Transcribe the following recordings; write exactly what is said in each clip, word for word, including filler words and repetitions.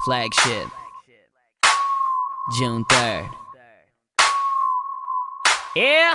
Flagship, June third. Yeah.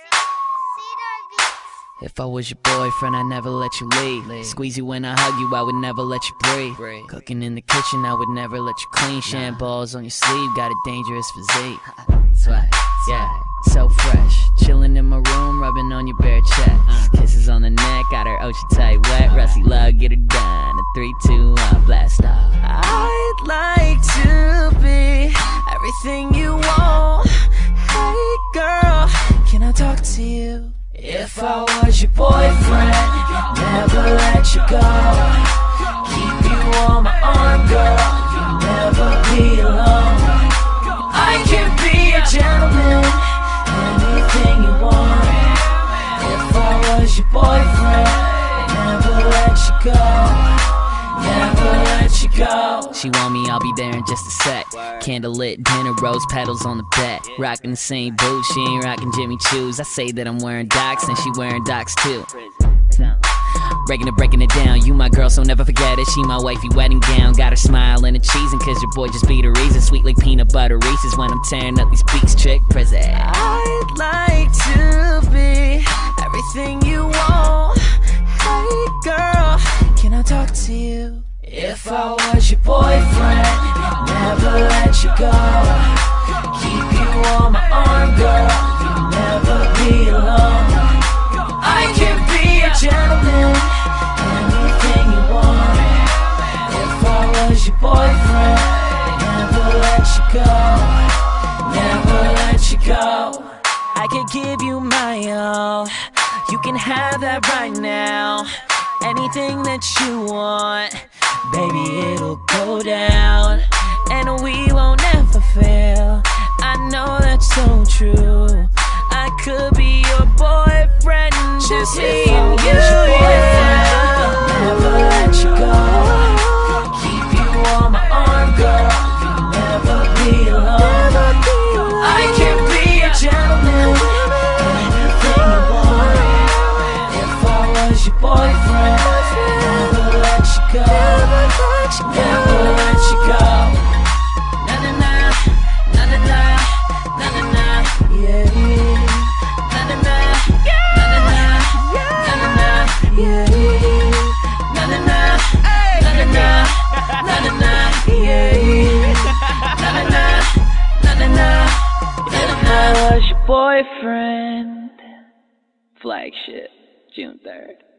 If I was your boyfriend, I'd never let you leave. leave. Squeeze you when I hug you, I would never let you breathe. breathe. Cooking in the kitchen, I would never let you clean. Sham balls on your sleeve, got a dangerous physique. Swag, yeah, so fresh. Chilling in my room, rubbing on your bare chest. Uh. Kisses on the neck, got her ocean tight wet. Rusty love, get her done. A three, two, one, blast off. I'd like to be everything you want. Hey girl, can I talk to you? If I was your boyfriend, never let you go. Keep you on my arm, girl, you'll never be alone. I can be a gentleman, anything you want. If I was your boyfriend, never let you go, never let you go. She want me, I'll be there in just a sec. Candlelit dinner, rose petals on the bed. Rockin' the same boots, she ain't rockin' Jimmy Choos. I say that I'm wearing Docs and she wearing Docs too. Breaking it, breaking it down, you my girl, so never forget it. She my wifey wedding gown, got her smile and a cheesing, cause your boy just be the reason. Sweet like peanut butter Reese's when I'm tearing up these beaks, chick present. I'd like to be everything you want. Hey girl, can I talk to you? If I was your boyfriend, never let you go. Keep you on my arm, girl, you'll never be alone. I can be a gentleman, anything you want. If I was your boyfriend, never let you go, never let you go. I could give you my all, you can have that right now. Anything that you want, baby, it'll go down, and we won't ever fail. I know that's so true. I could be your boyfriend, just me and you, yeah. Never let you go. Keep you on my arm, girl, you'll never be alone. I can be a gentleman, anything you want. If I was your boyfriend, never let you go, never let you go. Na na na, na na na, na na na, yeah. Na na na, na na na, na na na, yeah. Na na na, na na na, na na na, yeah. Na na na, na na na, na na na. I was your boyfriend. Flagship, June third.